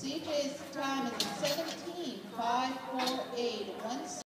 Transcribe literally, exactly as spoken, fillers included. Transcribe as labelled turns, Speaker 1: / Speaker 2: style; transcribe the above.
Speaker 1: C J's time is seventeen five four eight. One